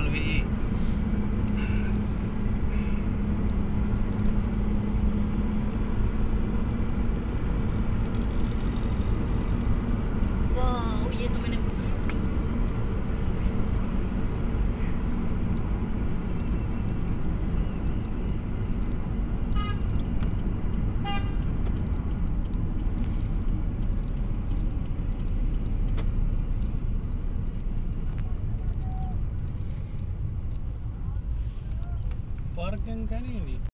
भी। वाह, ये तो मैंने पार्किंग का नहीं